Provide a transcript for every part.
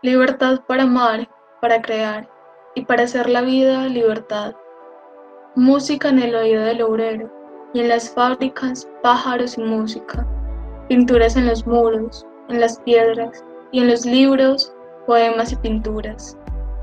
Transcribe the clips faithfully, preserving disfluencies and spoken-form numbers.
Libertad para amar, para crear, y para hacer la vida libertad. Música en el oído del obrero, y en las fábricas pájaros y música. Pinturas en los muros, en las piedras, y en los libros, poemas y pinturas.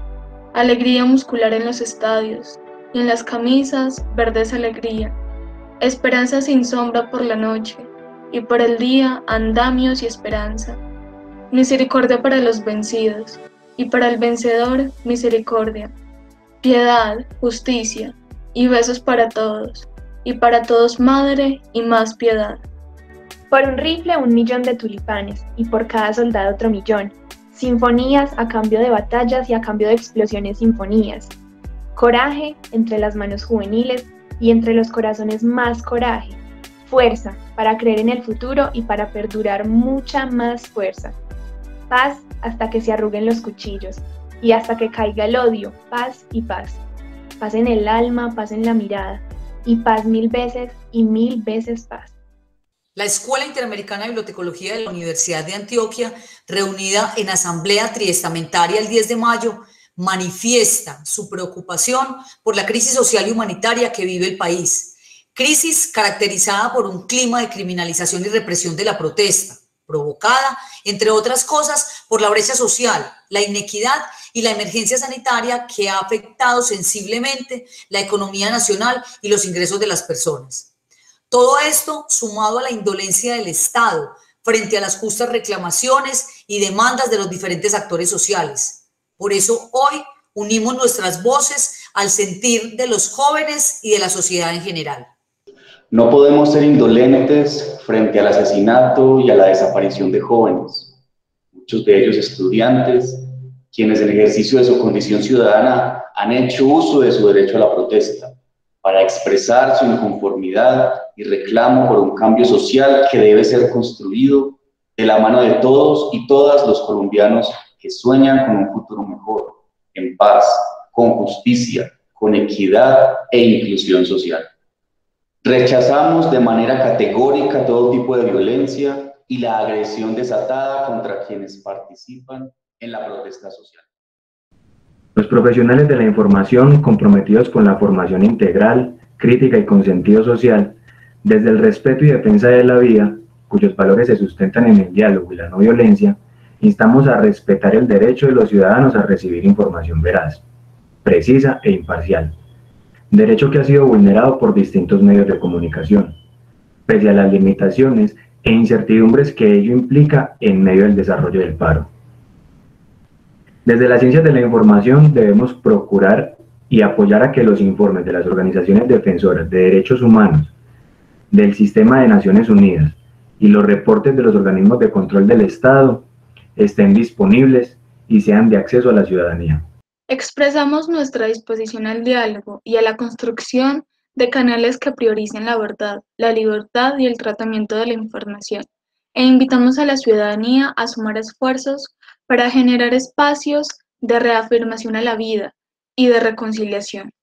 Alegría muscular en los estadios, y en las camisas, verdes alegría. Esperanza sin sombra por la noche, y por el día, andamios y esperanza. Misericordia para los vencidos, y para el vencedor, misericordia. Piedad, justicia, y besos para todos, y para todos madre y más piedad. Por un rifle un millón de tulipanes, y por cada soldado otro millón. Sinfonías a cambio de batallas y a cambio de explosiones sinfonías. Coraje entre las manos juveniles y entre los corazones más coraje. Fuerza para creer en el futuro y para perdurar mucha más fuerza. Paz hasta que se arruguen los cuchillos y hasta que caiga el odio, paz y paz. Paz en el alma, paz en la mirada y paz mil veces y mil veces paz. La Escuela Interamericana de Bibliotecología de la Universidad de Antioquia, reunida en asamblea triestamentaria el diez de mayo, manifiesta su preocupación por la crisis social y humanitaria que vive el país. Crisis caracterizada por un clima de criminalización y represión de la protesta, provocada, entre otras cosas, por la brecha social, la inequidad y la emergencia sanitaria que ha afectado sensiblemente la economía nacional y los ingresos de las personas. Todo esto sumado a la indolencia del Estado frente a las justas reclamaciones y demandas de los diferentes actores sociales. Por eso hoy unimos nuestras voces al sentir de los jóvenes y de la sociedad en general. No podemos ser indolentes frente al asesinato y a la desaparición de jóvenes, muchos de ellos estudiantes, quienes en ejercicio de su condición ciudadana han hecho uso de su derecho a la protesta para expresar su inconformidad y reclamo por un cambio social que debe ser construido de la mano de todos y todas los colombianos que sueñan con un futuro mejor, en paz, con justicia, con equidad e inclusión social. Rechazamos de manera categórica todo tipo de violencia y la agresión desatada contra quienes participan en la protesta social. Los profesionales de la información comprometidos con la formación integral, crítica y con sentido social, desde el respeto y defensa de la vida, cuyos valores se sustentan en el diálogo y la no violencia, instamos a respetar el derecho de los ciudadanos a recibir información veraz, precisa e imparcial, derecho que ha sido vulnerado por distintos medios de comunicación, pese a las limitaciones e incertidumbres que ello implica en medio del desarrollo del paro. Desde las ciencias de la información debemos procurar y apoyar a que los informes de las organizaciones defensoras de derechos humanos, del Sistema de Naciones Unidas y los reportes de los organismos de control del Estado estén disponibles y sean de acceso a la ciudadanía. Expresamos nuestra disposición al diálogo y a la construcción de canales que prioricen la verdad, la libertad y el tratamiento de la información, e invitamos a la ciudadanía a sumar esfuerzos para generar espacios de reafirmación a la vida y de reconciliación.